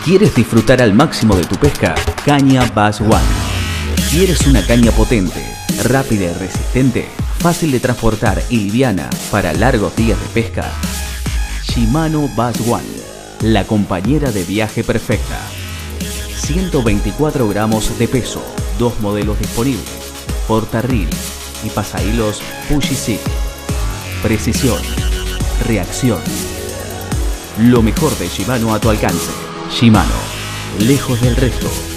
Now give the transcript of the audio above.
¿Quieres disfrutar al máximo de tu pesca? Caña Bass One. ¿Quieres una caña potente, rápida y resistente, fácil de transportar y liviana para largos días de pesca? Shimano Bass One, la compañera de viaje perfecta. 124 gramos de peso, 2 modelos disponibles, portarril y pasahilos Fuji-Sig. Precisión, reacción. Lo mejor de Shimano a tu alcance. Shimano, lejos del resto.